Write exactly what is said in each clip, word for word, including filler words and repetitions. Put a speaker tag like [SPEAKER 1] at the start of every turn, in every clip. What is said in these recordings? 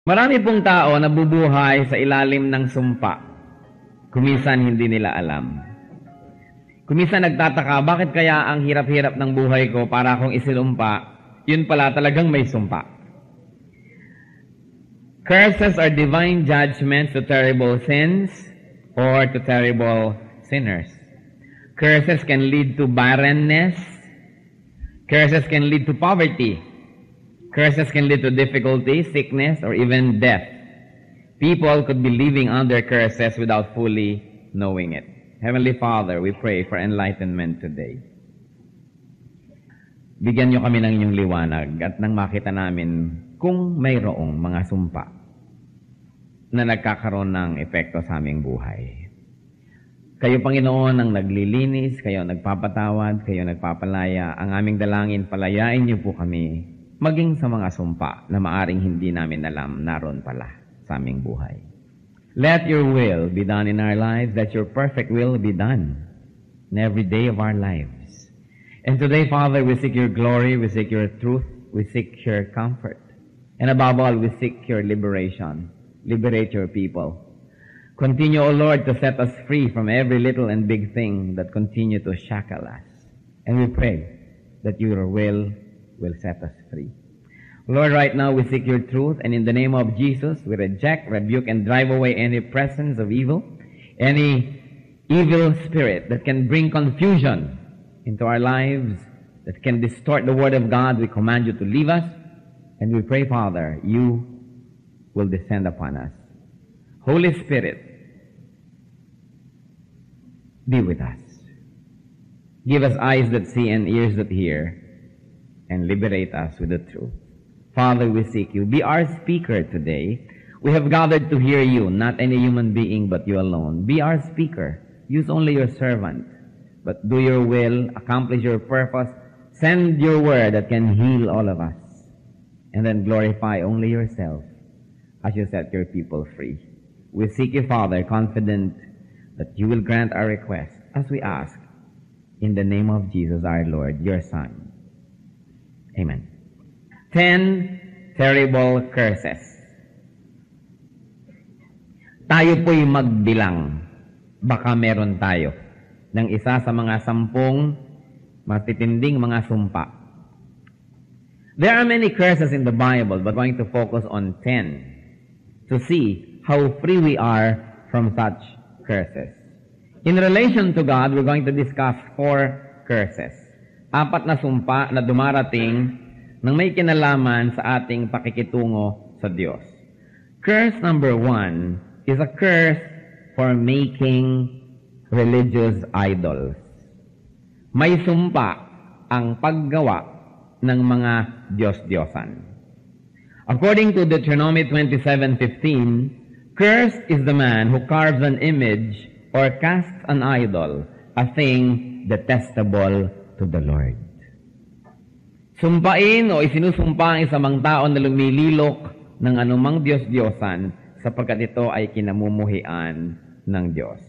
[SPEAKER 1] Marami pong tao nabubuhay sa ilalim ng sumpa. Kuminsan hindi nila alam. Kuminsan nagtataka, bakit kaya ang hirap-hirap ng buhay ko para akong isinumpa, yun pala talagang may sumpa. Curses are divine judgments to terrible sins or to terrible sinners. Curses can lead to barrenness. Curses can lead to poverty. Curses can lead to difficulty, sickness, or even death. People could be living under curses without fully knowing it. Heavenly Father, we pray for enlightenment today. Bigyan niyo kami ng inyong liwanag at nang makita namin kung mayroong mga sumpa na nagkakaroon ng epekto sa aming buhay. Kayo, Panginoon, ang naglilinis, kayo ang nagpapatawad, kayo ang nagpapalaya. Ang aming dalangin, palayain niyo po kami maging sa mga sumpa na maaring hindi namin alam naroon pala sa aming buhay. Let your will be done in our lives, that your perfect will be done in every day of our lives. And today, Father, we seek your glory, we seek your truth, we seek your comfort. And above all, we seek your liberation. Liberate your people. Continue, O Lord, to set us free from every little and big thing that continue to shackle us. And we pray that your will will set us free. Lord, right now we seek your truth, and in the name of Jesus, we reject, rebuke, and drive away any presence of evil, any evil spirit that can bring confusion into our lives, that can distort the word of God. We command you to leave us, and we pray, Father, you will descend upon us. Holy Spirit, be with us. Give us eyes that see and ears that hear, and liberate us with the truth. Father, we seek you. Be our speaker today. We have gathered to hear you, not any human being but you alone. Be our speaker. Use only your servant, but do your will, accomplish your purpose. Send your word that can heal all of us. And then glorify only yourself as you set your people free. We seek you, Father, confident that you will grant our request as we ask in the name of Jesus our Lord, your Son. Amen. Ten terrible curses. Tayo po'y magbilang. Baka meron tayo ng isa sa mga sampung matitinding mga sumpa. There are many curses in the Bible, but we're going to focus on ten to see how free we are from such curses. In relation to God, we're going to discuss four curses. Apat na sumpa na dumarating nang may kinalaman sa ating pakikitungo sa Diyos. Curse number one is a curse for making religious idols. May sumpa ang paggawa ng mga Diyos-Diyosan. According to Deuteronomy twenty-seven fifteen, cursed is the man who carves an image or casts an idol, a thing detestable to the Lord. Sumpain o isinusumpa ang isang tao na lumililok ng anumang Diyos-Diyosan sapagkat ito ay kinamumuhian ng Diyos.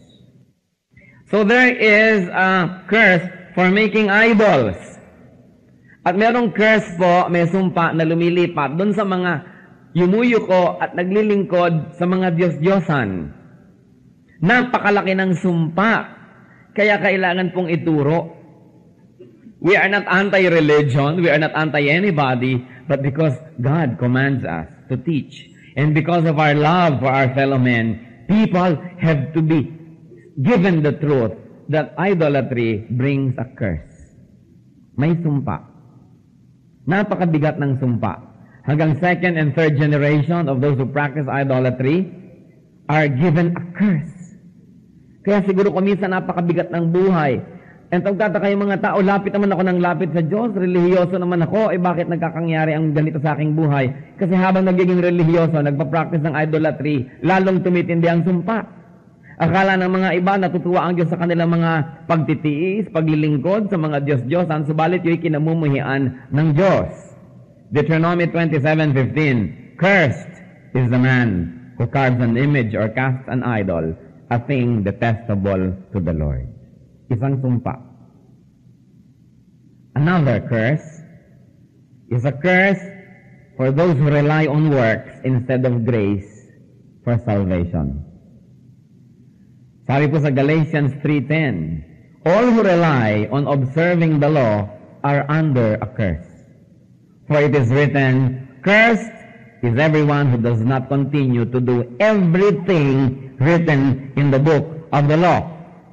[SPEAKER 1] So there is a curse for making idols. At merong curse po, may sumpa na lumilipat doon sa mga yumuyuko at naglilingkod sa mga Diyos-Diyosan. Napakalaki ng sumpa, kaya kailangan pong ituro. We are not anti-religion, we are not anti-anybody, but because God commands us to teach, and because of our love for our fellow men, people have to be given the truth that idolatry brings a curse. May sumpa. Napakabigat ng sumpa. Hanggang second and third generation of those who practice idolatry are given a curse. Kaya siguro kuminsan napakabigat ng buhay. And pagtataka yung mga tao, lapit naman ako ng lapit sa Diyos, relihiyoso naman ako, eh bakit nagkakangyari ang ganito sa aking buhay? Kasi habang nagiging relihiyoso, nagpa-practice ng idolatry, lalong tumitindi ang sumpa. Akala ng mga iba, natutuwa ang Diyos sa kanilang mga pagtitiis, paglilingkod sa mga Diyos-Diyosan, subalit yung kinamumuhian ng Diyos. Deuteronomy twenty-seven fifteen, cursed is the man who carves an image or casts an idol, a thing detestable to the Lord. Isang sumpa. Another curse is a curse for those who rely on works instead of grace for salvation. Sabi po sa Galatians three ten, all who rely on observing the law are under a curse. For it is written, cursed is everyone who does not continue to do everything written in the book of the law.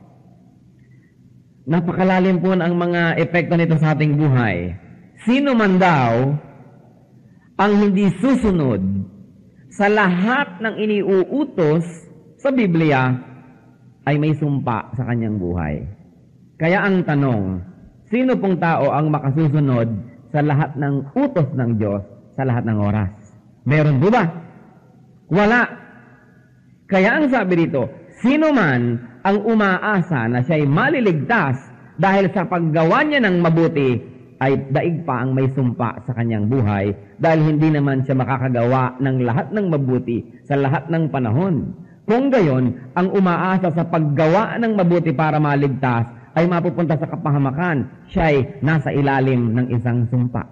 [SPEAKER 1] Napakalalim po ang mga epekto nito sa ating buhay. Sino man daw ang hindi susunod sa lahat ng iniuutos sa Biblia ay may sumpa sa kanyang buhay. Kaya ang tanong, sino pong tao ang makasusunod sa lahat ng utos ng Diyos sa lahat ng oras? Meron po ba? Wala. Kaya ang sabi dito, sino man ang umaasa na siya'y maliligtas dahil sa paggawa niya ng mabuti, ay daig pa ang may sumpa sa kanyang buhay dahil hindi naman siya makakagawa ng lahat ng mabuti sa lahat ng panahon. Kung gayon, ang umaasa sa paggawa ng mabuti para maligtas ay mapupunta sa kapahamakan, siya'y nasa ilalim ng isang sumpa.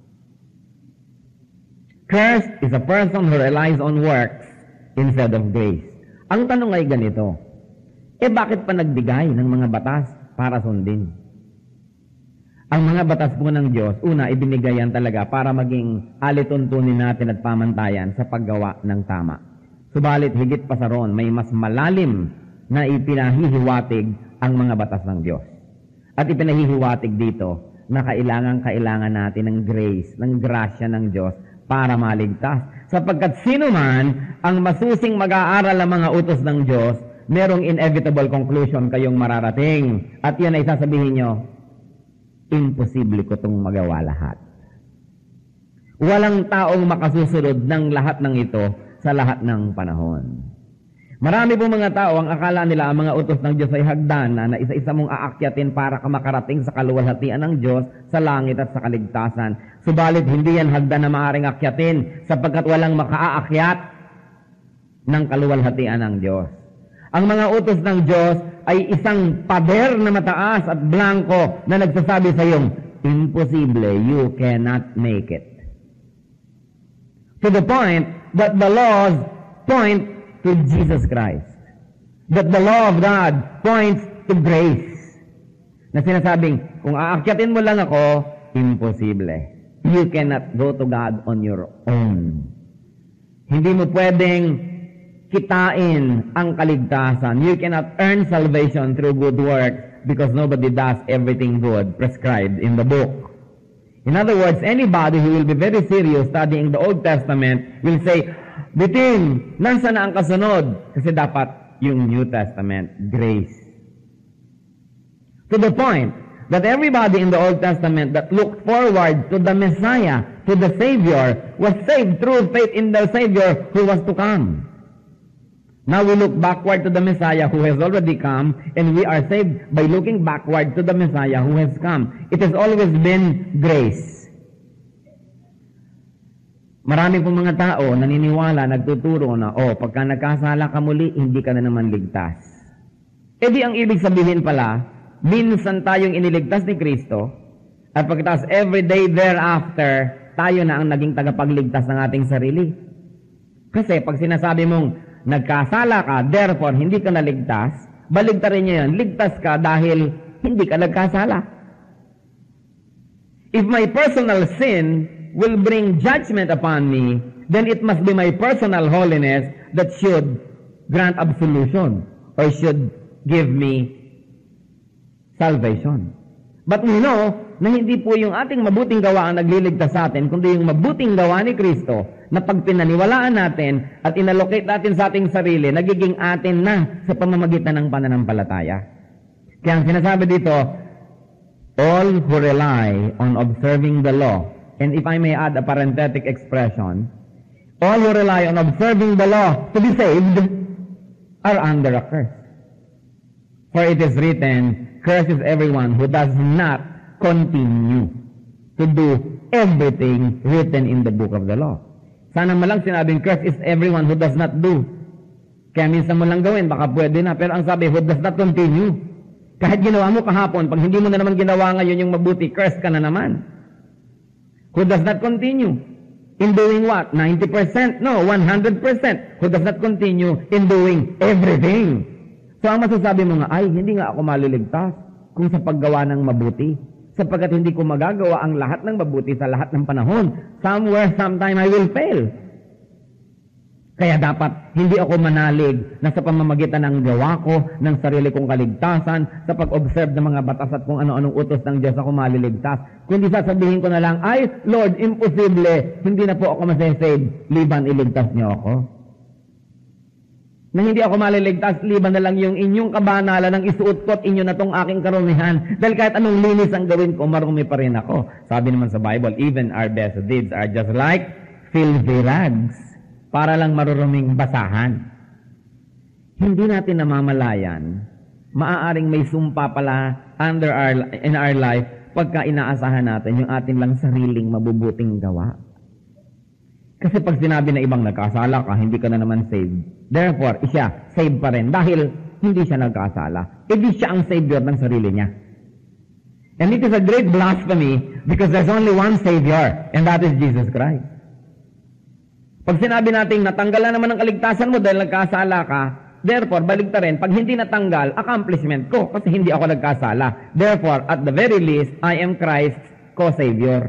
[SPEAKER 1] Cursed is a person who relies on works instead of grace. Ang tanong ay ganito, eh bakit pa nagbigay ng mga batas para sundin? Ang mga batas po ng Diyos, una, ibinigay yan talaga para maging alituntunin natin at pamantayan sa paggawa ng tama. Subalit, higit pa sa roon, may mas malalim na ipinahihiwatig ang mga batas ng Diyos. At ipinahihiwatig dito na kailangan-kailangan natin ng grace, ng grasya ng Diyos para maligtas. Sapagkat sino man ang masusing mag-aaral ng mga utos ng Diyos, merong inevitable conclusion kayong mararating. At yan ay sasabihin nyo, imposible ko itong magawa lahat. Walang taong makasusunod ng lahat ng ito sa lahat ng panahon. Marami po mga tao ang akala nila ang mga utos ng Diyos ay hagdan na isa-isa mong aakyatin para ka makarating sa kaluwalhatian ng Diyos sa langit at sa kaligtasan. Subalit hindi yan hagdan na maaaring akyatin sapagkat walang makaakyat ng kaluwalhatian ng Diyos. Ang mga utos ng Diyos ay isang pader na mataas at blanco na nagsasabi sa iyong, imposible, you cannot make it. To the point that the laws point to Jesus Christ. That the law of God points to grace. Na sinasabing, kung aakyatin mo lang ako, imposible. You cannot go to God on your own. Hindi mo pwedeng kitain ang kaligtasan. You cannot earn salvation through good works because nobody does everything good prescribed in the book. In other words, anybody who will be very serious studying the Old Testament will say, Biting, nansa na ang kasunod? Kasi dapat yung New Testament, grace. To the point that everybody in the Old Testament that looked forward to the Messiah, to the Savior, was saved through faith in the Savior who was to come. Now we look backward to the Messiah who has already come, and we are saved by looking backward to the Messiah who has come. It has always been grace. Marami pong mga tao naniniwala, nagtuturo na, oh, pagka nagkasala ka muli, hindi ka na naman ligtas. E di ang ibig sabihin pala, minsan tayong iniligtas ni Kristo, at pagkatapos every day thereafter, tayo na ang naging tagapagligtas ng ating sarili. Kasi pag sinasabi mong, nagkasala ka, therefore hindi ka naligtas, baligtarin niya yan, ligtas ka dahil hindi ka nagkasala. If my personal sin will bring judgment upon me, then it must be my personal holiness that should grant absolution or should give me salvation. But we know na hindi po yung ating mabuting gawa ang nagliligtas sa atin, kundi yung mabuting gawa ni Kristo na pag pinaniwalaan natin at inallocate natin sa ating sarili, nagiging atin na sa pamamagitan ng pananampalataya. Kaya ang sinasabi dito, all who rely on observing the law, and if I may add a parenthetic expression, all who rely on observing the law to be saved are under a curse. For it is written, cursed is everyone who does not continue to do everything written in the book of the law. Sana malang sinabing cursed is everyone who does not do. Kaya minsan mo lang gawin, baka pwede na. Pero ang sabi, who does not continue. Kahit ginawa mo kahapon, pag hindi mo na naman ginawa ngayon yung mabuti, cursed ka na naman. Who does not continue. In doing what? ninety percent? No, one hundred percent. Who does not continue in doing everything. So ang masasabi mo nga, ay, hindi nga ako maliligtas kung sa paggawa ng mabuti. Sapagkat hindi ko magagawa ang lahat ng mabuti sa lahat ng panahon. Somewhere, sometime, I will fail. Kaya dapat hindi ako manalig na sa pamamagitan ng gawa ko, ng sarili kong kaligtasan, sa pag-observe ng mga batas at kung ano-anong utos ng Diyos ako maliligtas. Kundi sasabihin ko na lang, ay, Lord, imposible, hindi na po ako masasave, liban iligtas niyo ako. Na hindi ako maliligtas, liban na lang yung inyong kabanalan ng isuot ko at inyo na tong aking karumihan. Dahil kahit anong linis ang gawin ko, marumi pa rin ako. Sabi naman sa Bible, even our best deeds are just like filthy rags. Para lang maruruming basahan. Hindi natin namamalayan, maaaring may sumpa pala under our, in our life pagka inaasahan natin yung atin lang sariling mabubuting gawa. Kasi pag sinabi na ibang nagkasala ka, hindi ka na naman saved. Therefore, siya, saved pa rin dahil hindi siya nagkasala. Hindi siya ang savior ng sarili niya. And it is a great blasphemy because there's only one Savior, and that is Jesus Christ. Pag sinabi natin natanggal na naman ang kaligtasan mo dahil nagkasala ka, therefore, baligta rin, pag hindi natanggal, accomplishment ko kasi hindi ako nagkasala. Therefore, at the very least, I am Christ's co-savior.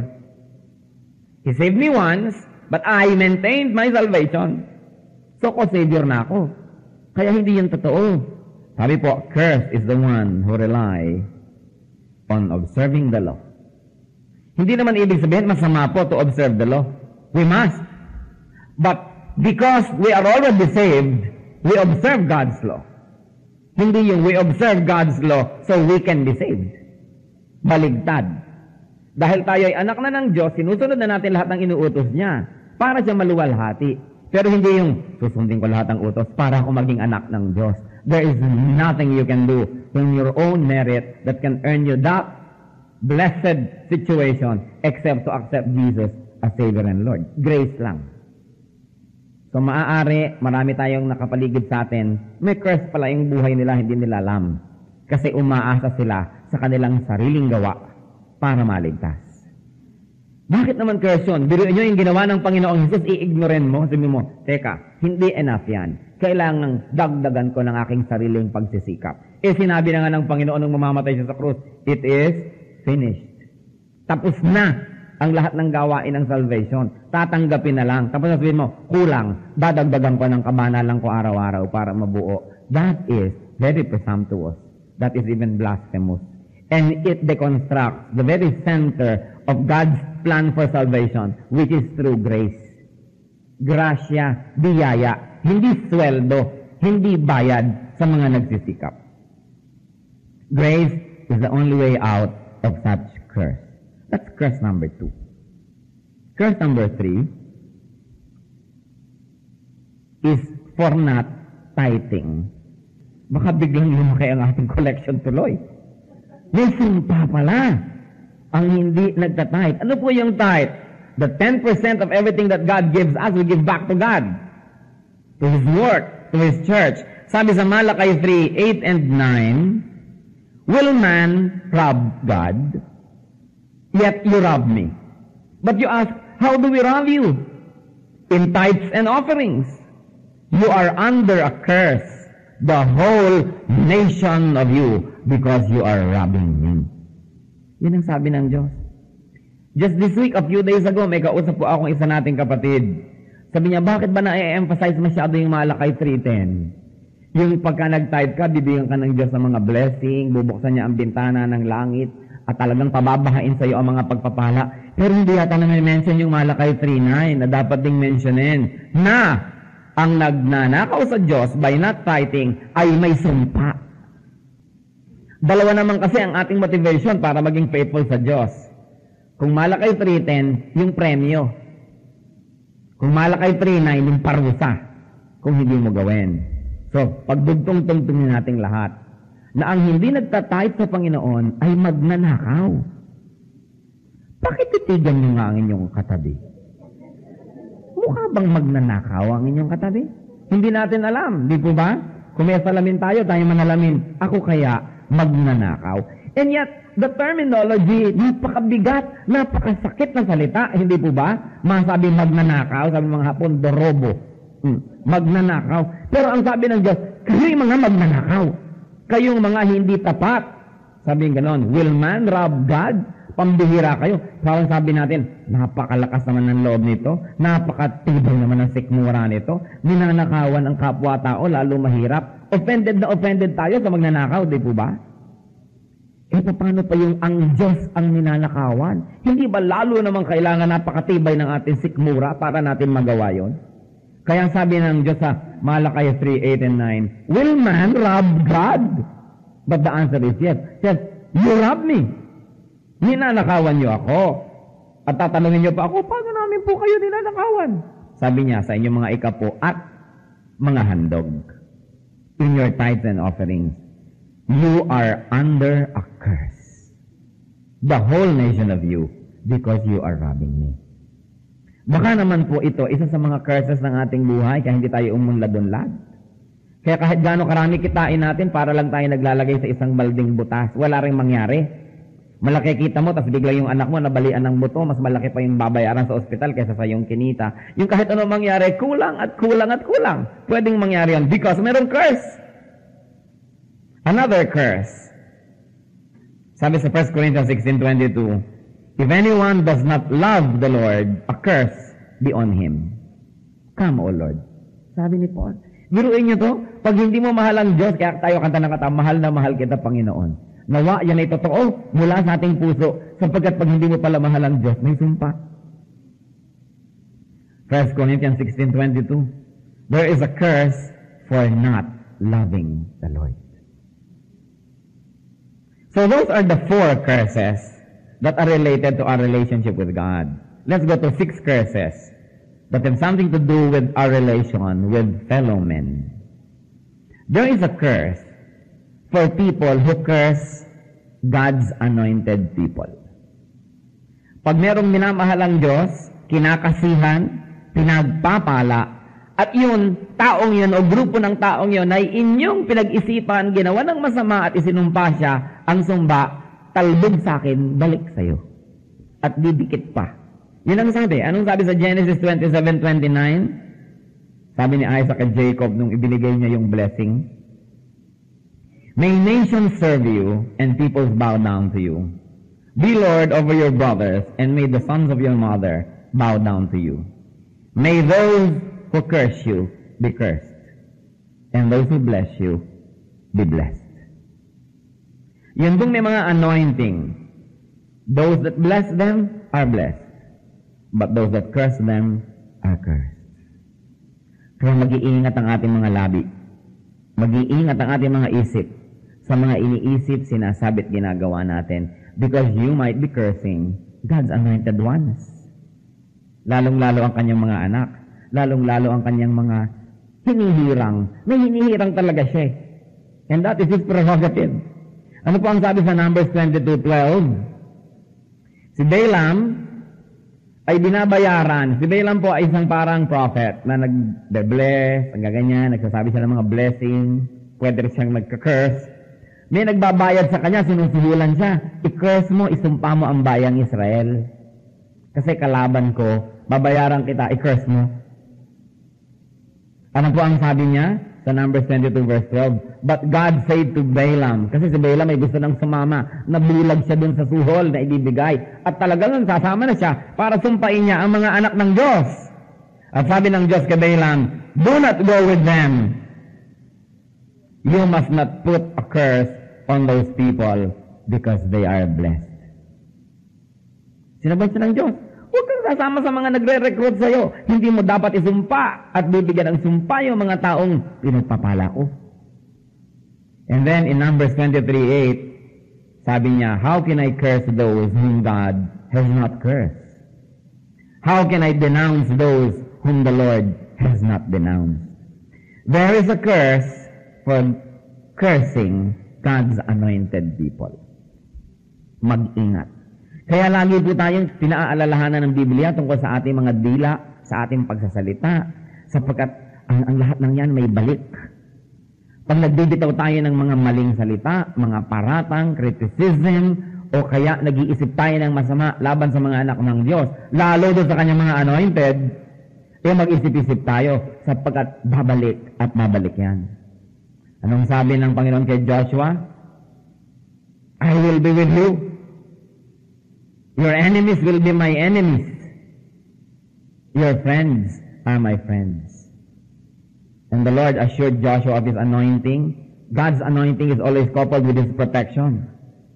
[SPEAKER 1] He saved me once, but I maintained my salvation. So, co-savior na ako. Kaya hindi yun totoo. Sabi po, cursed is the one who rely on observing the law. Hindi naman ibig sabihin, masama po to observe the law. We must. But because we are already saved, we observe God's law. Hindi yung we observe God's law so we can be saved. Baligtad. Dahil tayo ay anak na ng Diyos, sinusunod na natin lahat ng inuutos niya para siya maluwalhati. Pero hindi yung susundin ko lahat ng utos para ako maging anak ng Diyos. There is nothing you can do in your own merit that can earn you that blessed situation except to accept Jesus as Savior and Lord. Grace lang. So maaari, marami tayong nakapaligid sa atin, may curse pala yung buhay nila, hindi nila alam. Kasi umaasa sila sa kanilang sariling gawa para maligtas. Bakit naman curse yun? Biruin nyo yung ginawa ng Panginoong Jesus, i-ignoren mo. Sabi mo, teka, hindi enough yan. Kailangan dagdagan ko ng aking sariling pagsisikap. Eh sinabi na nga ng Panginoon nung mamamatay siya sa krus, it is finished. Tapos na ang lahat ng gawain ng salvation. Tatanggapin na lang. Tapos sabihin mo, kulang. Dadagdagan ko ng kabanalan ko araw-araw para mabuo. That is very presumptuous. That is even blasphemous. And it deconstructs the very center of God's plan for salvation, which is through grace. Grasya, biyaya, hindi sweldo, hindi bayad sa mga nagsisikap. Grace is the only way out of such curse. That's curse number two. Curse number three is for not tithing. Baka biglang lumaki ang ating collection tuloy. May sumpa pala ang hindi nagtatithe. Ano po yung tithe? The ten percent of everything that God gives us, we give back to God. To His work, to His church. Sabi sa Malachi three, eight and nine, will man rob God? Yet you rob me. But you ask, how do we rob you? In tithes and offerings. You are under a curse, the whole nation of you, because you are robbing me. Yun ang sabi ng Diyos. Just this week, a few days ago, may kausap po akong isa nating kapatid. Sabi niya, bakit ba na-emphasize masyado yung Malachi three ten? Yung pagka nag-tithe ka, bibigyan ka ng Diyos ng mga blessing, bubuksan niya ang bintana ng langit, at talagang pababahain sa iyo ang mga pagpapala. Pero hindi yata na mention yung Malachi three nine na dapat ding mentionin na ang nagnanakaw sa Diyos by not tithing ay may sumpa. Dalawa naman kasi ang ating motivation para maging faithful sa Diyos. Kung Malachi three ten, yung premyo. Kung Malachi three nine, yung parusa. Kung hindi mo gawin. So, pagdugtong-tungtungin nating lahat na ang hindi nagtatithe sa Panginoon ay magnanakaw. Bakit titigan nyo nga ang inyong katabi? Mukha bang magnanakaw ang inyong katabi? Hindi natin alam, di po ba? Kung may salamin tayo, tayo manalamin. Ako kaya magnanakaw. And yet, the terminology, napakabigat, napakasakit na salita, hindi po ba? Masabi magnanakaw, sabi ng mga Hapon, dorobo. Hmm. Magnanakaw. Pero ang sabi ng Diyos, kayo mga magnanakaw. Kayong mga hindi tapat. Sabi ng ganon, will man rob God? Pambihira kayo. Parang sabi natin, napakalakas naman ng loob nito, napakatibay naman ng sikmura nito, ninanakawan ang kapwa-tao, lalo mahirap. Offended na offended tayo sa magnanakaw, di po ba? Eh, paano pa yung ang Diyos ang ninanakawan? Hindi ba lalo naman kailangan napakatibay ng ating sikmura para natin magawa yon? Kaya sabi ng Diyos sa Malakay three, eight, and nine, will man rob God? But the answer is yes. Says, you rob me. Ninanakawan niyo ako. At tatanungin niyo pa ako, paano namin po kayo ninanakawan? Sabi niya sa inyong mga ikapo at mga handog. In your tithes and offerings, you are under a curse. The whole nation of you, because you are robbing me. Baka naman po ito, isa sa mga curses ng ating buhay, kaya hindi tayo umunlad-unlad. Kaya kahit gaano karami kitain natin, para lang tayo naglalagay sa isang balding butas, wala rin mangyari. Malaki kita mo, tapos bigla yung anak mo nabalian ng buto, mas malaki pa yung babayaran sa ospital kaysa sa yung kinita. Yung kahit ano mangyari, kulang at kulang at kulang. Pwedeng mangyari yan because mayroong curse. Another curse. Sabi sa First Corinthians sixteen twenty-two, if anyone does not love the Lord, a curse be on him. Come, O Lord. Sabi ni Paul. Biruin niyo to, pag hindi mo mahal ang Diyos, kaya tayo kanta ng kata, mahal na mahal kita, Panginoon. Nawa, yan ay totoo mula sa ating puso, sapagkat pag hindi mo pala mahal ang Diyos, may sumpa. First Corinthians sixteen twenty-two, there is a curse for not loving the Lord. So those are the four curses that are related to our relationship with God. Let's go to six curses that have something to do with our relation with fellow men. There is a curse for people who curse God's anointed people. Pag merong minamahal ang Diyos, kinakasihan, pinagpapala, at yun, taong yun o grupo ng taong yun ay inyong pinag-isipan, ginawa ng masama at isinumpa siya, ang sumba, talbog sa akin, balik sa'yo. At didikit pa. Yun ang sabi. Anong sabi sa Genesis twenty-seven twenty-nine? Sabi ni Isaac at Jacob nung ibinigay niya yung blessing, may nations serve you, and peoples bow down to you. Be Lord over your brothers, and may the sons of your mother bow down to you. May those who curse you be cursed, and those who bless you be blessed. Yun kung may mga anointing, those that bless them are blessed, but those that curse them are cursed. Kaya mag-iingat ang ating mga labi. Mag-iingat ang ating mga isip sa mga iniisip, sinasabit, ginagawa natin, because you might be cursing God's anointed ones. Lalong-lalo ang kanyang mga anak, lalong-lalo ang kanyang mga hinihirang. May hinihirang talaga siya. And that is his prerogative. Ano po ang sabi sa Numbers twenty-two twelve? Si Balaam ay binabayaran. Si Balaam po ay isang parang prophet na nag-bless, ang gaganyan, nagsasabi siya ng mga blessing, pwede rin siyang nagka-curse. May nagbabayad sa kanya, sinusuhulan siya. I-curse mo, isumpa mo ang bayang Israel. Kasi kalaban ko, babayaran kita, i-curse mo. Ano po ang sabi niya? Sa Numbers twenty-two verse twelve, but God said to Balaam, kasi si Balaam ay gusto ng sumama, nabulag siya dun sa suhol na ibibigay, at talagang sasama na siya para sumpain niya ang mga anak ng Diyos. At sabi ng Diyos kay Balaam, do not go with them. You must not put a curse on those people because they are blessed. Sinabi siya ng Diyos, huwag kang sasama sa mga nagre-recruit sa'yo. Hindi mo dapat isumpa at bibigyan ng sumpa yung mga taong pinagpapala ko. And then in Numbers twenty-three eight, sabi niya, how can I curse those whom God has not cursed? How can I denounce those whom the Lord has not denounced? There is a curse for cursing God's anointed people. Mag-ingat. Kaya lagi po tayong pinaalalahanan ng Biblia tungkol sa ating mga dila, sa ating pagsasalita, sapagkat ang, ang lahat ng yan may balik. Pag nagbibitaw tayo ng mga maling salita, mga paratang, criticism, o kaya nag-iisip tayo ng masama laban sa mga anak ng Diyos, lalo doon sa kanyang mga anointed, eh mag-isip-isip tayo sapagkat babalik at babalik yan. Anong sabi ng Panginoon kay Joshua? I will be with you. Your enemies will be my enemies. Your friends are my friends. And the Lord assured Joshua of his anointing. God's anointing is always coupled with his protection.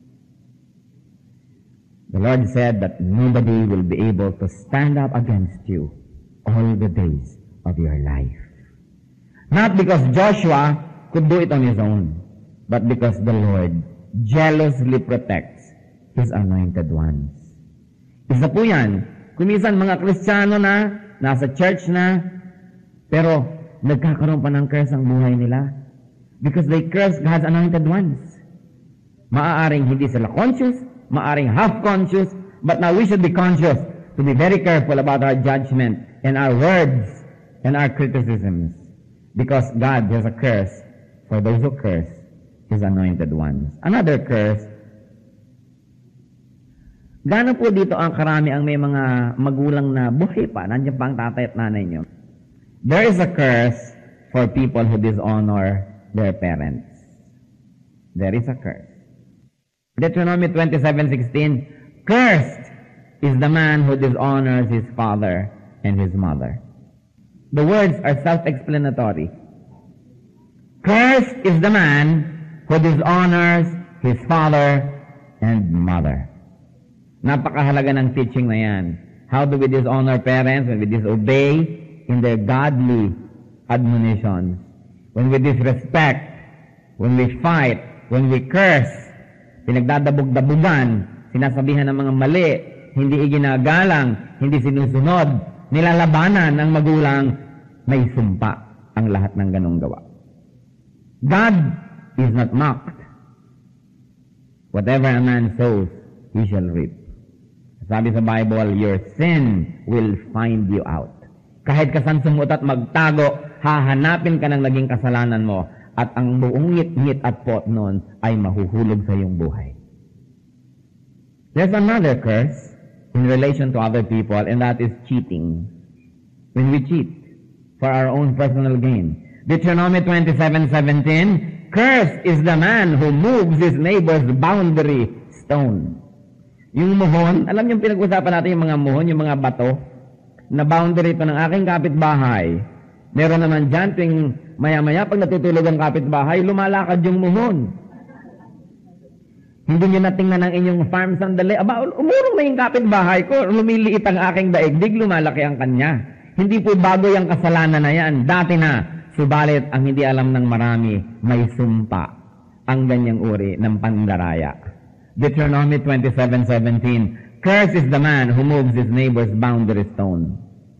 [SPEAKER 1] The Lord said that nobody will be able to stand up against you all the days of your life. Not because Joshua could do it on his own, but because the Lord jealously protects his anointed ones. Isa po yan. Kumisan mga Kristiyano na, nasa church na, pero nagkakaroon pa ng curse ang buhay nila because they curse God's anointed ones. Maaaring hindi sila conscious, maaaring half-conscious, but now we should be conscious to be very careful about our judgment and our words and our criticisms because God has a curse for those who curse His anointed ones. Another curse, gaano po dito ang karami ang may mga magulang na buhay pa, nandiyan pa ang tatay at nanay nyo? There is a curse for people who dishonor their parents. There is a curse. Deuteronomy twenty-seven sixteen, cursed is the man who dishonors his father and his mother. The words are self-explanatory. Cursed is the man who dishonors his father and mother. Napakahalaga ng teaching na yan. How do we dishonor parents when we disobey in their godly admonitions? When we disrespect, when we fight, when we curse, pinagdadabog-dabugan, sinasabihan ng mga mali, hindi iginagalang, hindi sinusunod, nilalabanan ng magulang, may sumpa ang lahat ng ganong gawa. God is not mocked. Whatever a man sows, he shall reap. Sabi sa Bible, your sin will find you out. Kahit kasan sumut at magtago, hahanapin ka ng naging kasalanan mo at ang buong ngit-ngit at pot nun ay mahuhulog sa iyong buhay. There's another curse in relation to other people, and that is cheating. When we cheat for our own personal gain. Deuteronomy twenty-seven seventeen, cursed is the man who moves his neighbor's boundary stone. Yung muhon, alam niyo pinag-usapan natin yung mga muhon, yung mga bato, na boundary ito ng aking kapitbahay. Meron naman dyan, tuwing maya-maya, pag natutulog ang kapitbahay, lumalakad yung muhon. Hindi nyo natingnan ang inyong farm sandali. Aba, umurong na yung kapitbahay ko, lumiliit ang aking daigdig, lumalaki ang kanya. Hindi po bago yung kasalanan na yan. Dati na, subalit ang hindi alam ng marami, may sumpa ang ganyang uri ng pandaraya. Deuteronomy twenty-seven seventeen, cursed is the man who moves his neighbor's boundary stone.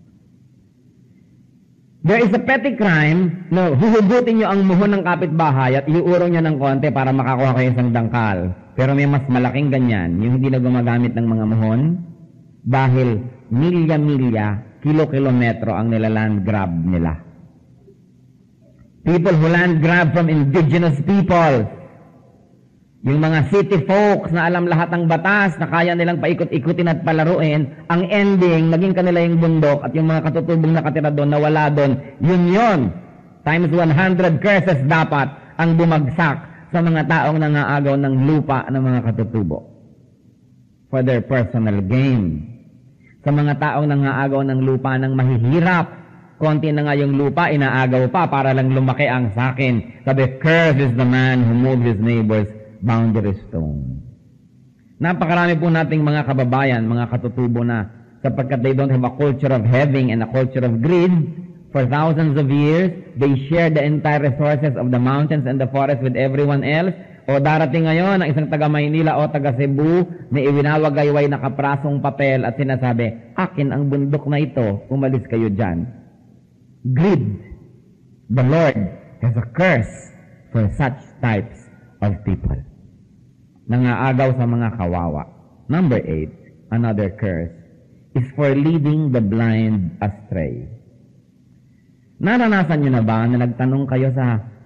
[SPEAKER 1] There is a petty crime na huhugutin nyo ang muhon ng kapitbahay at iuurong nyo ng konti para makakuha kayo isang dangkal. Pero may mas malaking ganyan, yung hindi na gumagamit ng mga muhon dahil milya-milya, kilo-kilometro ang nilaland grab nila. People who land grab from indigenous people, yung mga city folks na alam lahat ng batas, na kaya nilang paikot-ikutin at palaruin, ang ending, naging kanila yung bundok at yung mga katutubong nakatira doon, nawala doon, yun yun. Times one hundred curses dapat ang bumagsak sa mga taong nangaagaw ng lupa ng mga katutubo for their personal gain. Sa mga taong nangaagaw ng lupa ng mahihirap, konti na nga yung lupa, inaagaw pa para lang lumaki ang sakin. Sabi, cursed is the man who moves his neighbor's boundary stone. Napakarami po nating mga kababayan, mga katutubo na sapagkat they don't have a culture of having and a culture of greed. For thousands of years, they share the entire resources of the mountains and the forest with everyone else. O darating ngayon ang isang taga Maynila o taga Cebu na iwinawagayway na kaprasong papel at sinasabi, akin ang bundok na ito, umalis kayo dyan. Greed. The Lord has a curse for such types of people. Nangaagaw sa mga kawawa. Number eight, another curse, is for leading the blind astray. Naranasan nyo na ba na nagtanong kayo sa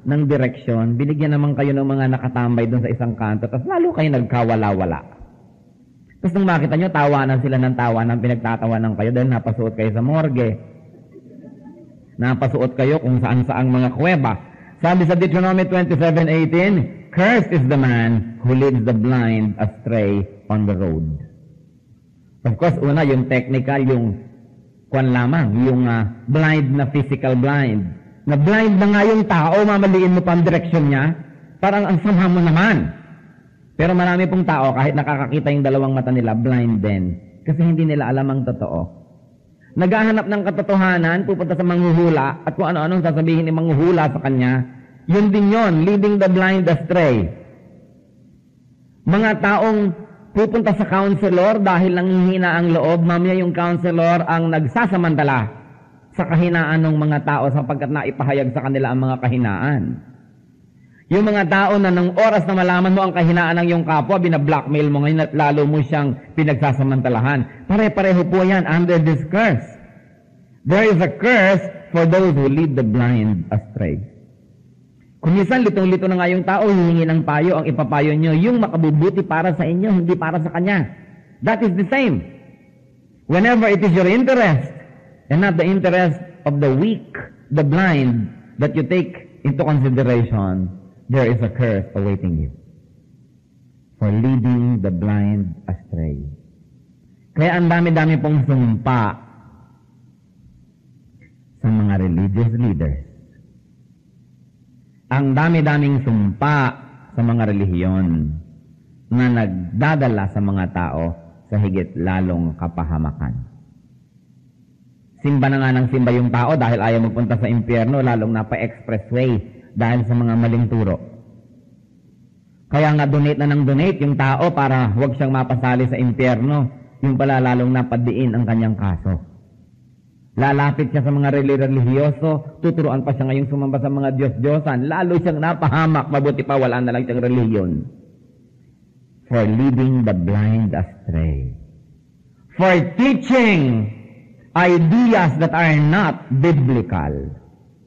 [SPEAKER 1] ng direksyon, binigyan naman kayo ng mga nakatambay doon sa isang kanto, tapos lalo kayo nagkawala-wala. Tapos nung makita nyo, tawanan sila ng tawanan, pinagtatawanan kayo dahil napasuot kayo sa morgue. Napasuot kayo kung saan-saang mga kuweba. Sabi sa Deuteronomy twenty-seven eighteen, "Cursed is the man who leads the blind astray on the road." Of course, una, yung technical, yung kwan lamang, yung uh, blind na physical blind. Na blind na nga yung tao, mamaliin mo pa ang direksyon niya, parang ang sama mo naman. Pero marami pong tao, kahit nakakakita yung dalawang mata nila, blind din. Kasi hindi nila alam ang totoo. Naghahanap ng katotohanan, pupunta sa manghuhula, at kung ano-anong sasabihin ni manghuhula sa kanya, yun din yun, leading the blind astray. Mga taong pupunta sa counselor dahil nanghihina ang loob, mamaya yung counselor ang nagsasamantala sa kahinaan ng mga tao sapagkat naipahayag sa kanila ang mga kahinaan. Yung mga tao na ng oras na malaman mo ang kahinaan ng iyong kapwa, binablockmail mo ngayon at lalo mo siyang pinagsasamantalahan. Pare-pareho po yan under this curse. There is a curse for those who lead the blind astray. Kung minsan litong-lito na nga yung tao, hihingi ng payo, ang ipapayo nyo, yung makabubuti para sa inyo, hindi para sa kanya. That is the same. Whenever it is your interest, and not the interest of the weak, the blind, that you take into consideration, there is a curse awaiting you for leading the blind astray. Kaya ang dami-dami pong sumpa sa mga religious leaders. Ang dami-daming sumpa sa mga relihiyon na nagdadala sa mga tao sa higit lalong kapahamakan. Simba na nga ng simba yung tao dahil ayaw magpunta sa impyerno, lalong napa-expressway dahil sa mga maling turo. Kaya nga donate na ng donate yung tao para huwag siyang mapasali sa impyerno, yung pala lalong napadiin ang kanyang kaso. Lalapit siya sa mga relihiyoso, tuturuan pa siya ngayong sumamba sa mga Diyos-Diyosan, lalo siyang napahamak, mabuti pa wala na lang siyang relihiyon. For leading the blind astray. For teaching ideas that are not biblical.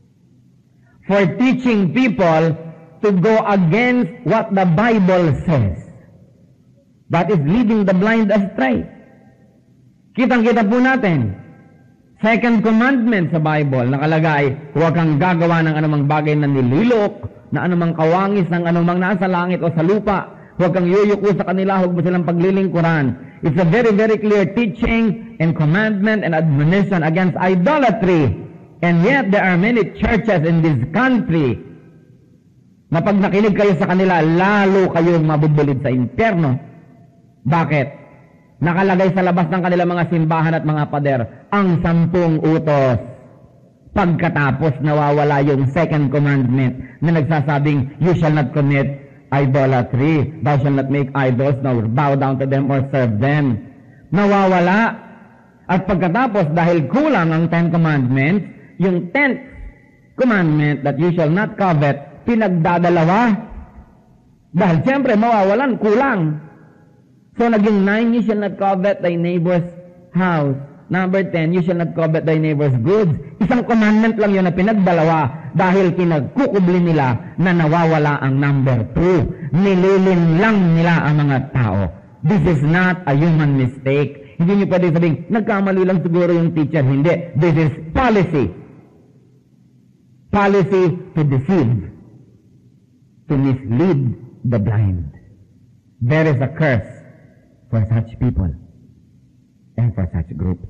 [SPEAKER 1] For teaching people to go against what the Bible says. That is leading the blind astray. Kitang-kita po natin. Second commandment sa Bible, nakalagay, huwag kang gagawa ng anumang bagay na nililok, na anumang kawangis ng anumang nasa langit o sa lupa. Huwag kang yuyuko sa kanila, huwag mo silang paglilingkuran. It's a very, very clear teaching and commandment and admonition against idolatry. And yet, there are many churches in this country na pag nakinig kayo sa kanila, lalo kayong mabubulid sa impyerno. Bakit? Nakalagay sa labas ng kanilang mga simbahan at mga pader, ang sampung utos. Pagkatapos, nawawala yung second commandment na nagsasabing, you shall not commit idolatry, thou shall not make idols, nor bow down to them or serve them. Nawawala. At pagkatapos, dahil kulang ang Ten Commandments, yung tenth commandment that you shall not covet, pinagdadalawa. Dahil siyempre, mawawalan, kulang. So, naging nine, you shall not covet thy neighbor's house. Number ten, you shall not covet thy neighbor's goods. Isang commandment lang yun na pinagdalawa dahil kinagkukubli nila na nawawala ang number two. Nililin lang nila ang mga tao. This is not a human mistake. Hindi niyo pwede sabihin, nagkamali lang siguro yung teacher. Hindi. This is policy. Policy to deceive, to mislead the blind. There is a curse for such people and for such groups.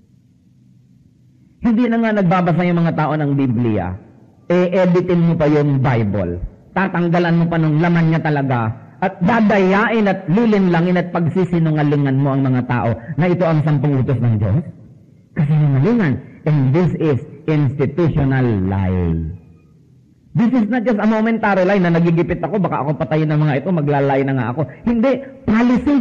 [SPEAKER 1] Hindi na nga nagbabasa yung mga tao ng Biblia, e-editin mo pa yung Bible, tatanggalan mo pa ng laman niya talaga, at dadayain at lilinlangin at pagsisinungalingan mo ang mga tao na ito ang sampung utos ng Diyos. Kasinungalingan. And this is institutional lie. This is not just a momentary lie na nagigipit ako, baka ako patayin ng mga ito, maglalay na nga ako. Hindi. Policy.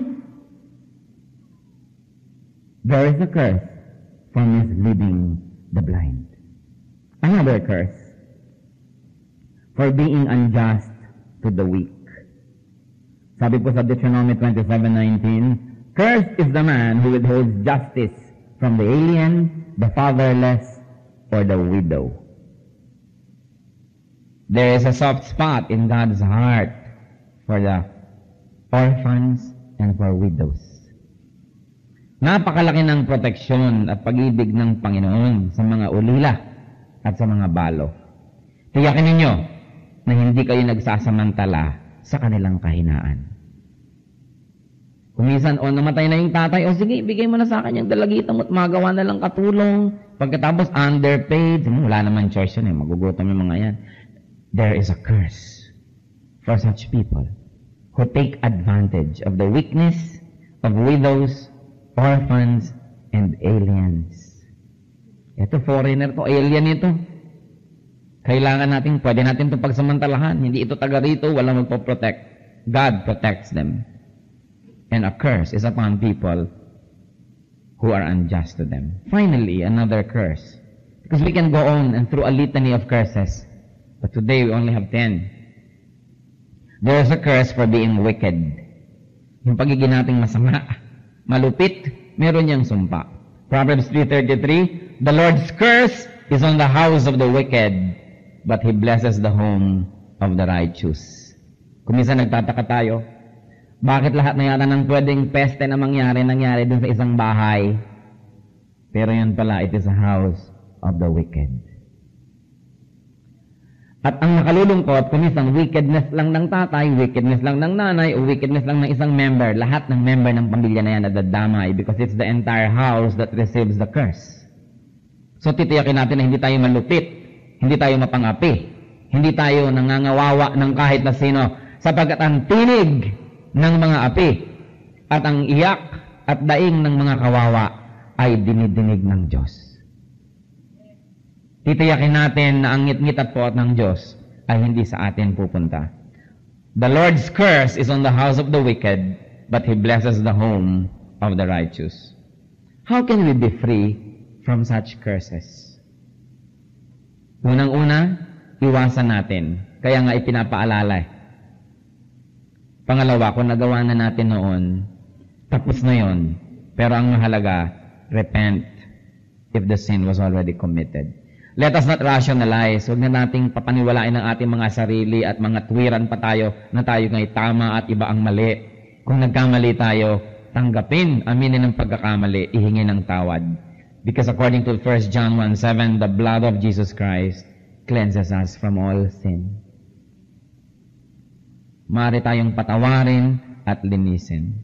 [SPEAKER 1] There is a curse for misleading the blind. Another curse for being unjust to the weak. Sabi po sa Deuteronomy twenty-seven nineteen, cursed is the man who withholds justice from the alien, the fatherless, or the widow. There is a soft spot in God's heart for the orphans and for widows. Napakalaki ng proteksyon at pag-ibig ng Panginoon sa mga ulila at sa mga balo. Tiyakin ninyo na hindi kayo nagsasamantala sa kanilang kahinaan. Kumisan, o namatay na yung tatay, o sige, ibigay mo na sa akin yung dalagita mo at magawa na lang katulong. Pagkatapos, underpaid, wala naman choice yun eh, magugutom yung mga yan. There is a curse for such people who take advantage of the weakness of widows, orphans, and aliens. Ito, foreigner to, alien ito. Kailangan natin, pwede natin itong pagsamantalahan. Hindi ito taga rito, walang magpo-protect. God protects them. And a curse is upon people who are unjust to them. Finally, another curse. Because we can go on and through a litany of curses. But today we only have ten. There is a curse for being wicked. Yung pagiging nating masama, malupit, meron niyang sumpa. Proverbs three thirty-three, the Lord's curse is on the house of the wicked, but He blesses the home of the righteous. Kung minsan nagtataka tayo, bakit lahat na yata ng pwedeng peste na mangyari, nangyari dun sa isang bahay? Pero yun pala, it is a house of the wicked. At ang nakalulungkot, kung isang wickedness lang ng tatay, wickedness lang ng nanay, o wickedness lang ng isang member, lahat ng member ng pamilya na yan nadadamay because it's the entire house that receives the curse. So titiyakin natin na hindi tayo malupit, hindi tayo mapangapi, hindi tayo nangangawawa ng kahit na sino, sapagkat ang tinig ng mga api at ang iyak at daing ng mga kawawa ay dinidinig ng Diyos. Titiyakin natin na ang ngit-ngit at puot ng Diyos ay hindi sa atin pupunta. The Lord's curse is on the house of the wicked, but He blesses the home of the righteous. How can we be free from such curses? Unang-una, iwasan natin. Kaya nga ipinapaalala. Pangalawa, kung nagawa na natin noon, tapos na yon. Pero ang mahalaga, repent if the sin was already committed. Let us not rationalize. Huwag na nating papaniwalain ang ating mga sarili at mga tuwiran pa tayo na tayo nga'y tama at iba ang mali. Kung nagkamali tayo, tanggapin, aminin ang pagkakamali, ihingi ng tawad. Because according to First John one seven, the blood of Jesus Christ cleanses us from all sin. Maaari tayong patawarin at linisin.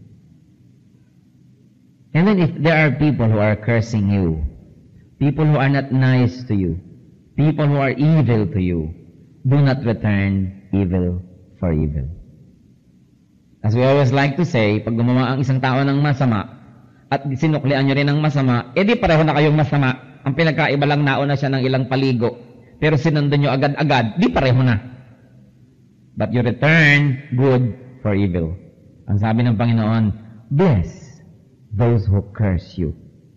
[SPEAKER 1] And then if there are people who are cursing you, people who are not nice to you, people who are evil to you, do not return evil for evil. As we always like to say, pag gumawa ang isang tao ng masama, at sinuklian nyo rin ng masama, edi pareho na kayong masama. Ang pinagkaiba lang nauna siya ng ilang paligo, pero sinundan nyo agad-agad, di pareho na. But you return good for evil. Ang sabi ng Panginoon, bless those who curse you.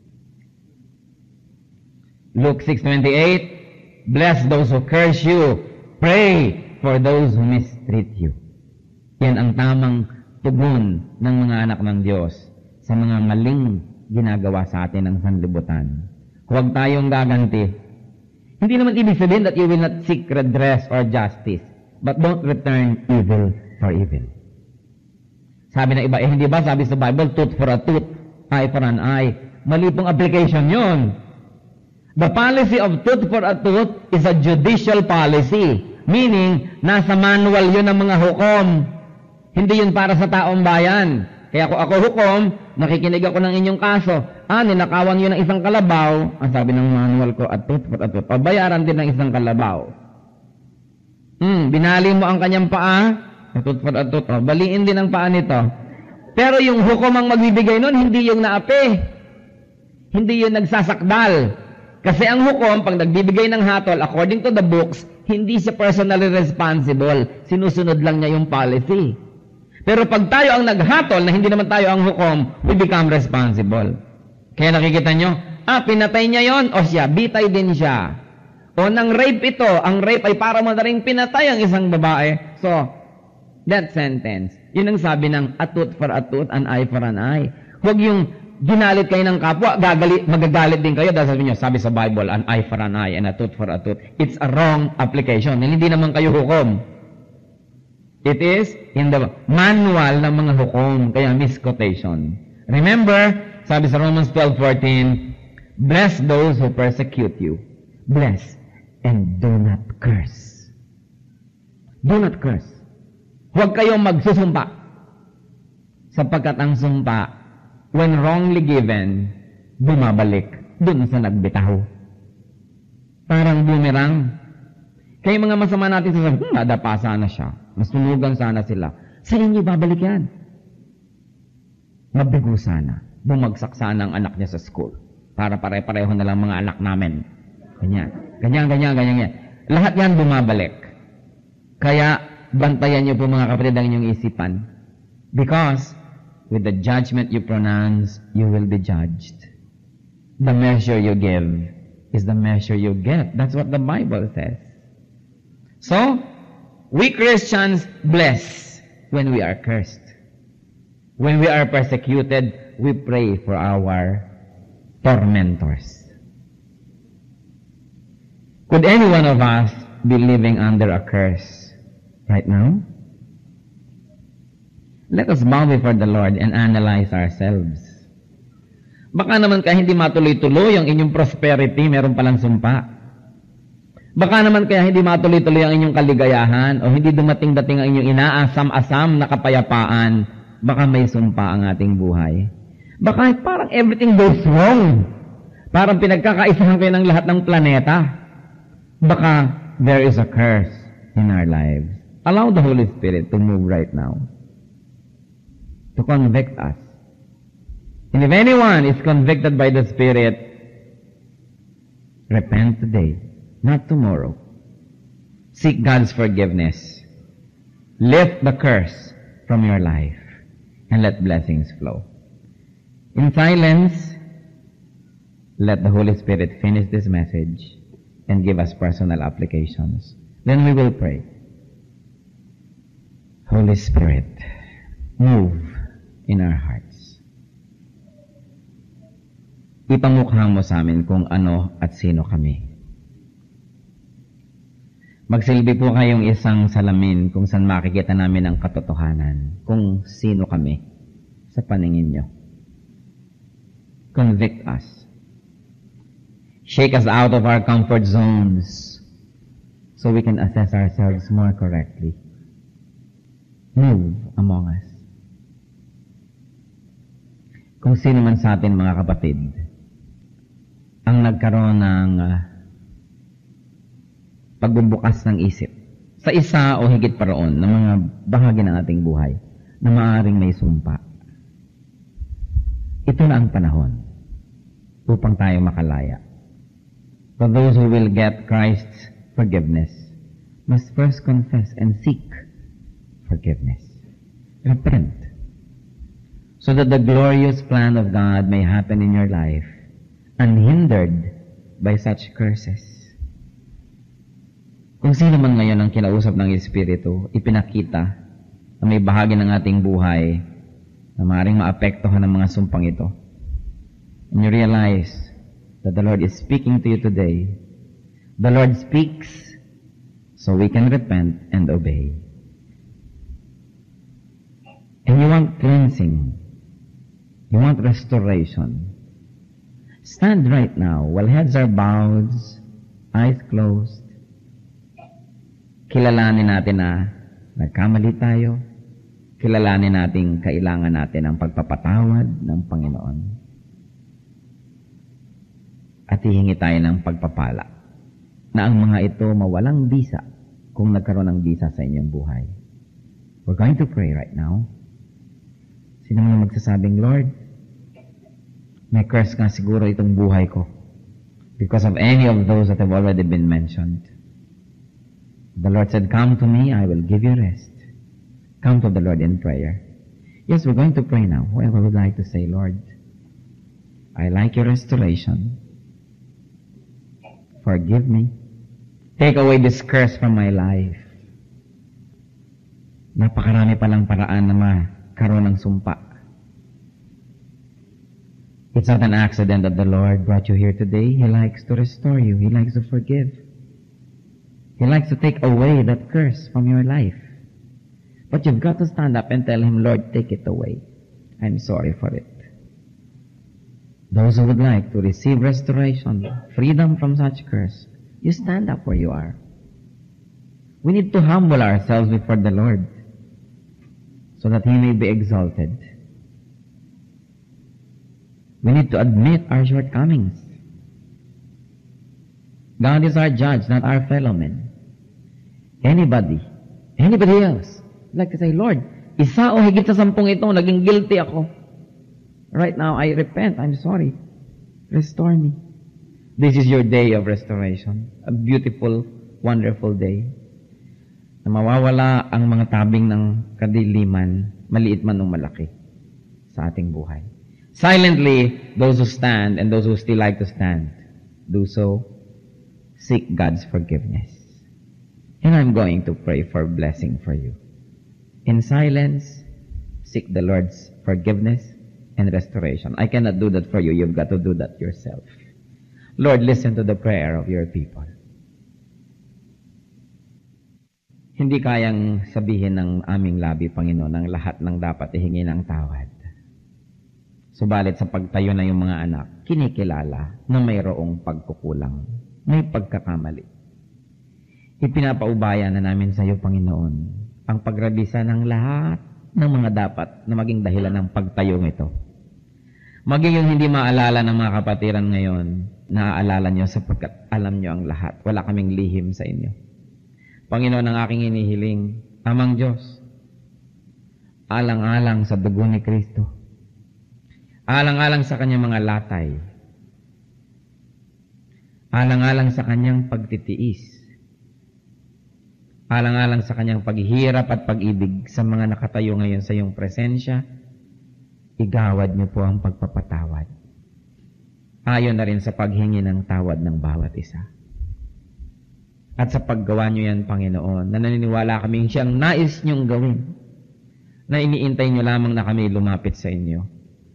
[SPEAKER 1] Luke six twenty-eight, bless those who curse you. Pray for those who mistreat you. Yan ang tamang tugon ng mga anak ng Diyos sa mga maling ginagawa sa atin ng sanlibutan. Huwag tayong gaganti. Hindi naman ibig sabihin that you will not seek redress or justice. But don't return evil for evil. Sabi ng iba, eh hindi ba sabi sa Bible, tooth for a tooth, eye for an eye. Mali pong application yun. The policy of tooth for a tooth is a judicial policy. Meaning, nasa manual yun ng mga hukom. Hindi yun para sa taong bayan. Kaya kung ako hukom, nakikinig ako ng inyong kaso, ah, ninakawan yun ng isang kalabaw, ang sabi ng manual ko, a tooth for a tooth, pabayaran din ng isang kalabaw. Hmm, binali mo ang kanyang paa, atut for atut, oh, baliin din ang paa nito. Pero yung hukom ang magbibigay nun, hindi yung naapi. Hindi yung nagsasakdal. Kasi ang hukom, pag nagbibigay ng hatol, according to the books, hindi siya personally responsible. Sinusunod lang niya yung policy. Pero pag tayo ang naghatol, na hindi naman tayo ang hukom, we become responsible. Kaya nakikita nyo, ah, pinatay niya yon, o siya, bitay din siya. O nang rape ito, ang rape ay para mo na rin pinatay ang isang babae. So, that sentence, yun ang sabi ng a tooth for a tooth, an eye for an eye. Huwag yung ginalit kayo ng kapwa, gagalit, magagalit din kayo dahil sabi niyo, sabi sa Bible, an eye for an eye and a tooth for a tooth. It's a wrong application. Hindi naman kayo hukom. It is in the manual ng mga hukom, kaya misquotation. Remember, sabi sa Romans twelve fourteen, bless those who persecute you. Bless and do not curse. Do not curse. Huwag kayong magsusumpa. Sapagkat ang sumpa, when wrongly given, bumabalik dun sa nagbitaw. Parang boomerang. Kaya mga masama natin sasabi, hmm, nadapa sana siya. Masunugan sana sila. Sa inyo, babalik yan. Mabigo sana. Bumagsak sana ang anak niya sa school. Para pare-pareho na lang mga anak namin. Ganyan. Ganyan, ganyan, ganyan, ganyan. Lahat yan bumabalik. Kaya, bantayan niyo po mga kapatid ang inyong isipan. Because, with the judgment you pronounce, you will be judged. The measure you give is the measure you get. That's what the Bible says. So, we Christians bless when we are cursed. When we are persecuted, we pray for our tormentors. Could any one of us be living under a curse right now? Let us bow before the Lord and analyze ourselves. Baka naman kaya hindi matuloy-tuloy ang inyong prosperity, meron palang sumpa. Baka naman kaya hindi matuloy-tuloy ang inyong kaligayahan o hindi dumating-dating ang inyong inaasam-asam na kapayapaan. Baka may sumpa ang ating buhay. Baka parang everything goes wrong. Parang pinagkakaisahan kayo ng lahat ng planeta. Baka there is a curse in our lives. Allow the Holy Spirit to move right now. To convict us. And if anyone is convicted by the Spirit, repent today, not tomorrow. Seek God's forgiveness. Lift the curse from your life and let blessings flow. In silence, let the Holy Spirit finish this message and give us personal applications. Then we will pray. Holy Spirit, move in our hearts. Ipamukha mo sa amin kung ano at sino kami. Magsilbi po kayong isang salamin kung saan makikita namin ang katotohanan, kung sino kami sa paningin nyo. Convict us. Shake us out of our comfort zones so we can assess ourselves more correctly. Move among us. Kung sino man sa atin, mga kapatid, ang nagkaroon ng uh, pagbubukas ng isip sa isa o higit pa roon ng mga bahagi ng ating buhay na maaaring may sumpa. Ito na ang panahon upang tayo makalaya. For those who will get Christ's forgiveness must first confess and seek forgiveness. Repent. So that the glorious plan of God may happen in your life unhindered by such curses. Kung sino man ngayon ang kinausap ng Espiritu, ipinakita na may bahagi ng ating buhay na maaaring maapektuhan ng mga sumpang ito. And you realize that the Lord is speaking to you today. The Lord speaks so we can repent and obey. And you want cleansing. You want restoration. Stand right now while heads are bowed, eyes closed. Kilalanin natin na nagkamali tayo. Kilalanin natin kailangan natin ang pagpapatawad ng Panginoon. At hihingi tayo ng pagpapala na ang mga ito mawalang bisa kung nagkaroon ng bisa sa inyong buhay. We're going to pray right now. Sino man magsasabing, Lord, may curse nga siguro itong buhay ko because of any of those that have already been mentioned. The Lord said, come to me, I will give you rest. Come to the Lord in prayer. Yes, we're going to pray now. Whoever would like to say, Lord, I like your restoration. Forgive me. Take away this curse from my life. Napakarami palang paraan na makaroon ng sumpa. It's not an accident that the Lord brought you here today. He likes to restore you. He likes to forgive. He likes to take away that curse from your life. But you've got to stand up and tell Him, Lord, take it away. I'm sorry for it. Those who would like to receive restoration, freedom from such curse, you stand up where you are. We need to humble ourselves before the Lord so that He may be exalted. We need to admit our shortcomings. God is our judge, not our fellow men. Anybody, anybody else, like to say, Lord, isa o higit sa sampung ito, naging guilty ako. Right now, I repent. I'm sorry. Restore me. This is your day of restoration. A beautiful, wonderful day. Na mawawala ang mga tabing ng kadiliman, maliit man o malaki, sa ating buhay. Silently, those who stand and those who still like to stand, do so. Seek God's forgiveness. And I'm going to pray for blessing for you. In silence, seek the Lord's forgiveness and restoration. I cannot do that for you. You've got to do that yourself. Lord, listen to the prayer of your people. Hindi kayang sabihin ng aming labi, Panginoon, ang lahat ng dapat ihingi ng tawad. Subalit sa pagtayo na yung mga anak, kinikilala na mayroong pagkukulang, may pagkakamali. Ipinapaubaya na namin sa iyo, Panginoon, ang pagrabisa ng lahat ng mga dapat na maging dahilan ng pagtayong ito. Maging yung hindi maalala ng mga kapatiran ngayon, naaalala niyo sapagkat alam niyo ang lahat. Wala kaming lihim sa inyo. Panginoon, ang aking inihiling, Amang Diyos, alang-alang sa dugo ni Kristo, alang-alang sa kanyang mga latay, alang-alang sa kanyang pagtitiis, alang-alang sa kanyang paghihirap at pag-ibig sa mga nakatayo ngayon sa iyong presensya, igawad niyo po ang pagpapatawad. Ayon na rin sa paghingi ng tawad ng bawat isa. At sa paggawa niyo yan, Panginoon, na naniniwala kaming siyang nais niyong gawin, na iniintay niyo lamang na kami lumapit sa inyo.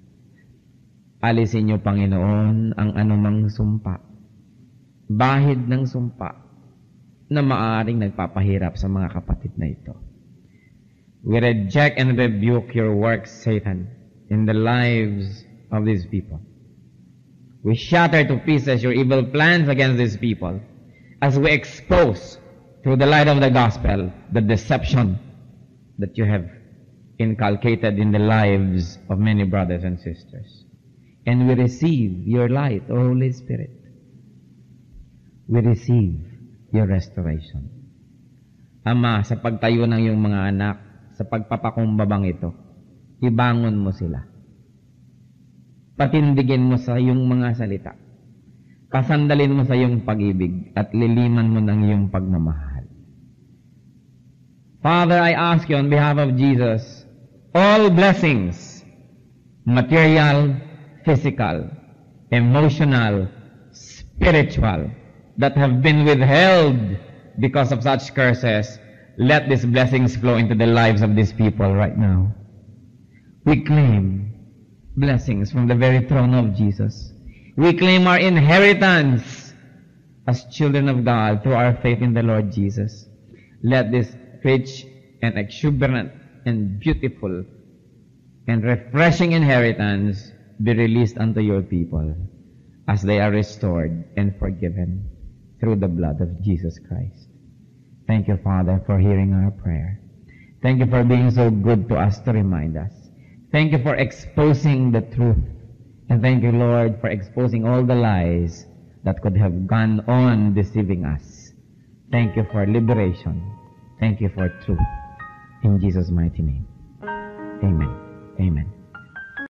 [SPEAKER 1] Alisin niyo, Panginoon, ang anumang sumpa, bahid ng sumpa, na maaaring nagpapahirap sa mga kapatid na ito. We reject and rebuke your works, Satan, in the lives of these people. We shatter to pieces your evil plans against these people as we expose through the light of the gospel the deception that you have inculcated in the lives of many brothers and sisters. And we receive your light, O Holy Spirit. We receive your restoration. Ama, sa pagtayo ng iyong mga anak, sa pagpapakumbabang ito, ibangon mo sila. Patindigin mo sa iyong mga salita. Pasandalin mo sa iyong pag-ibig at liliman mo ng iyong pagmamahal. Father, I ask you on behalf of Jesus, all blessings, material, physical, emotional, spiritual, that have been withheld because of such curses, let these blessings flow into the lives of these people right now. We claim blessings from the very throne of Jesus. We claim our inheritance as children of God through our faith in the Lord Jesus. Let this rich and exuberant and beautiful and refreshing inheritance be released unto your people as they are restored and forgiven through the blood of Jesus Christ. Thank you, Father, for hearing our prayer. Thank you for being so good to us to remind us. Thank you for exposing the truth. And thank you, Lord, for exposing all the lies that could have gone on deceiving us. Thank you for liberation. Thank you for truth. In Jesus' mighty name. Amen.